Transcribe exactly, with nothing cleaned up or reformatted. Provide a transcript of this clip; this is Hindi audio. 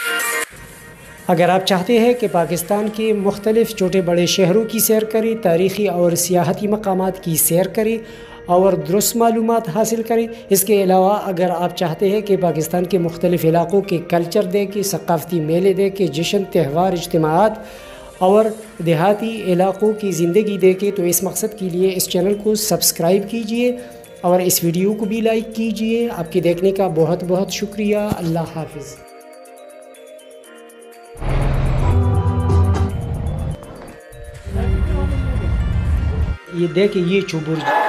अगर आप चाहते हैं कि पाकिस्तान के मुख्तलिफ़ छोटे बड़े शहरों की सैर करें, तारीख़ी और सियाहती मकामात की सैर करें और दुरुस्त मालूमात हासिल करें, इसके अलावा अगर आप चाहते हैं कि पाकिस्तान के मुख्तलिफ़ इलाक़ों के कल्चर देखें, सक़ाफ़ती मेले देखें, जश्न त्यौहार इज्तिमाआत और देहाती इलाक़ों की ज़िंदगी देखें, तो इस मकसद के लिए इस चैनल को सब्सक्राइब कीजिए और इस वीडियो को भी लाइक कीजिए। आपके देखने का बहुत बहुत शुक्रिया। अल्लाह हाफ़िज़। ये देखिए, ये चुबुर्ज